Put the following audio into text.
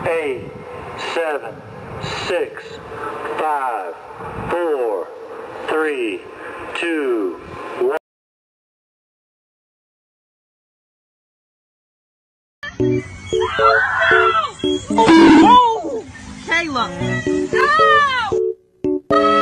8, 7, 6, 5, 4, 3, 2, 1. Oh! Kayla! No!